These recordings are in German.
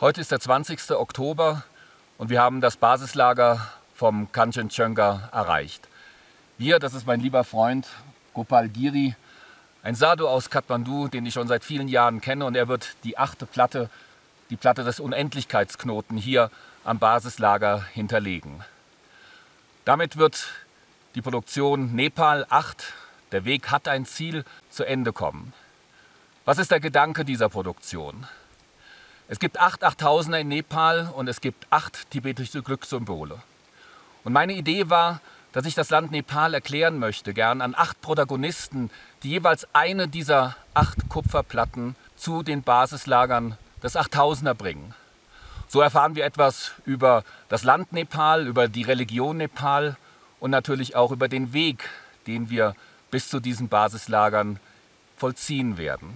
Heute ist der 20. Oktober und wir haben das Basislager vom Kanchenjunga erreicht. Wir, das ist mein lieber Freund Gopal Giri, ein Sadhu aus Kathmandu, den ich schon seit vielen Jahren kenne, und er wird die 8. Platte, die Platte des Unendlichkeitsknoten, hier am Basislager hinterlegen. Damit wird die Produktion Nepal 8, der Weg hat ein Ziel, zu Ende kommen. Was ist der Gedanke dieser Produktion? Es gibt 8 Achttausender in Nepal und es gibt 8 tibetische Glückssymbole. Und meine Idee war, dass ich das Land Nepal erklären möchte, gern an 8 Protagonisten, die jeweils eine dieser 8 Kupferplatten zu den Basislagern des Achttausender bringen. So erfahren wir etwas über das Land Nepal, über die Religion Nepal und natürlich auch über den Weg, den wir bis zu diesen Basislagern vollziehen werden.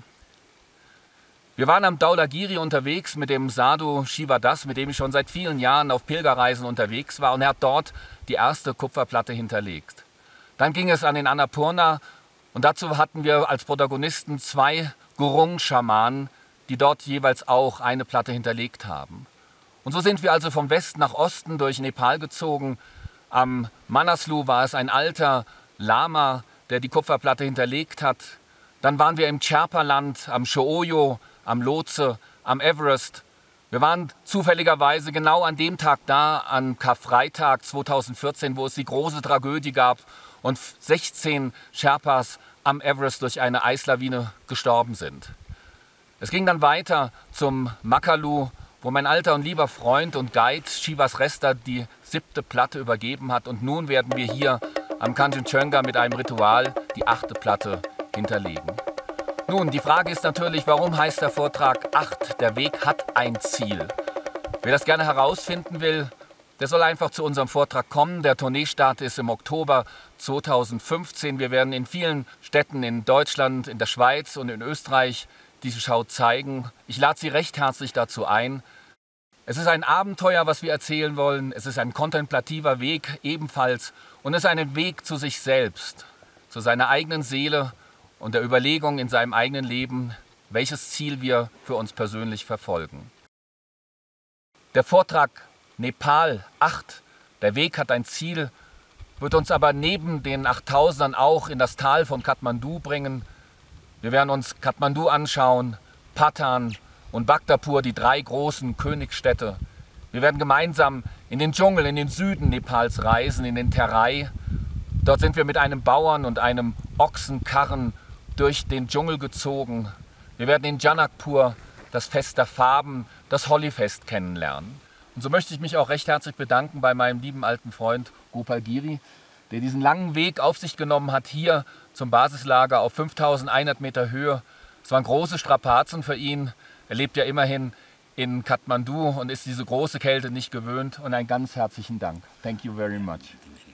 Wir waren am Dhaulagiri unterwegs mit dem Sadhu Shiva Das, mit dem ich schon seit vielen Jahren auf Pilgerreisen unterwegs war, und er hat dort die erste Kupferplatte hinterlegt. Dann ging es an den Annapurna und dazu hatten wir als Protagonisten 2 Gurung-Schamanen, die dort jeweils auch eine Platte hinterlegt haben. Und so sind wir also vom Westen nach Osten durch Nepal gezogen. Am Manaslu war es ein alter Lama, der die Kupferplatte hinterlegt hat. Dann waren wir im Sherpa-Land, am Shoyo, am Lhotse, am Everest. Wir waren zufälligerweise genau an dem Tag da, an Karfreitag 2014, wo es die große Tragödie gab und 16 Sherpas am Everest durch eine Eislawine gestorben sind. Es ging dann weiter zum Makalu, wo mein alter und lieber Freund und Guide Shivas Resta die 7. Platte übergeben hat. Und nun werden wir hier am Kanchenjunga mit einem Ritual die 8. Platte hinterlegen. Nun, die Frage ist natürlich, warum heißt der Vortrag 8, der Weg hat ein Ziel? Wer das gerne herausfinden will, der soll einfach zu unserem Vortrag kommen. Der Tourneestart ist im Oktober 2015. Wir werden in vielen Städten in Deutschland, in der Schweiz und in Österreich diese Schau zeigen. Ich lade Sie recht herzlich dazu ein. Es ist ein Abenteuer, was wir erzählen wollen. Es ist ein kontemplativer Weg ebenfalls. Und es ist ein Weg zu sich selbst, zu seiner eigenen Seele und der Überlegung in seinem eigenen Leben, welches Ziel wir für uns persönlich verfolgen. Der Vortrag Nepal 8, der Weg hat ein Ziel, wird uns aber neben den 8000ern auch in das Tal von Kathmandu bringen. Wir werden uns Kathmandu anschauen, Patan und Bhaktapur, die 3 großen Königsstädte. Wir werden gemeinsam in den Dschungel, in den Süden Nepals reisen, in den Terai. Dort sind wir mit einem Bauern und einem Ochsenkarren durch den Dschungel gezogen. Wir werden in Janakpur das Fest der Farben, das Holi-Fest kennenlernen. Und so möchte ich mich auch recht herzlich bedanken bei meinem lieben alten Freund Gopal Giri, der diesen langen Weg auf sich genommen hat, hier zum Basislager auf 5100 Meter Höhe. Es waren große Strapazen für ihn. Er lebt ja immerhin in Kathmandu und ist diese große Kälte nicht gewöhnt. Und einen ganz herzlichen Dank. Thank you very much.